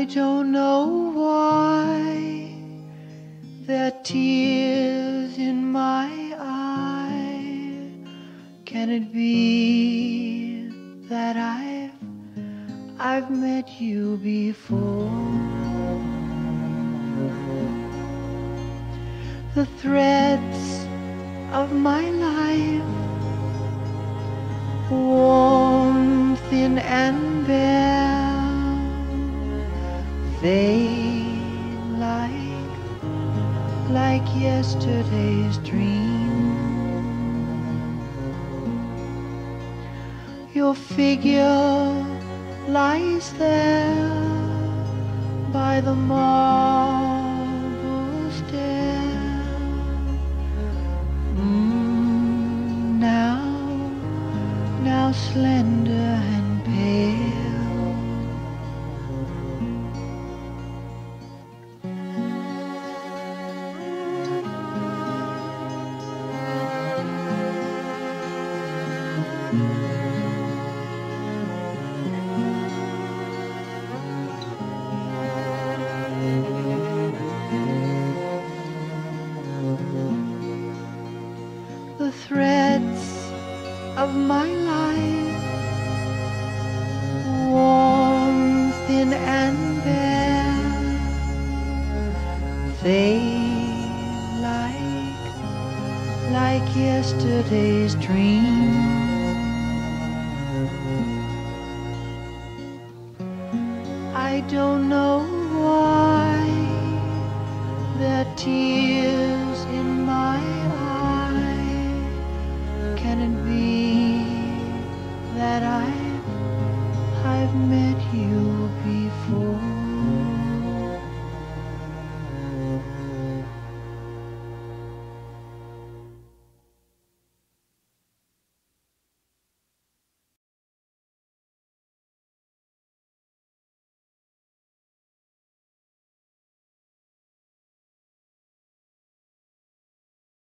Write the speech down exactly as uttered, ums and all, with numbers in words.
don't know why there are tears in my eye. Can it be that I've I've met you before? The threads of my life, warm, thin and bare, fade like, like yesterday's dream. Your figure lies there by the marble stair. Mm, now, now slender and pale. The threads of my life, warm, thin and bare, fade like, like yesterday's dream. I don't know why there are tears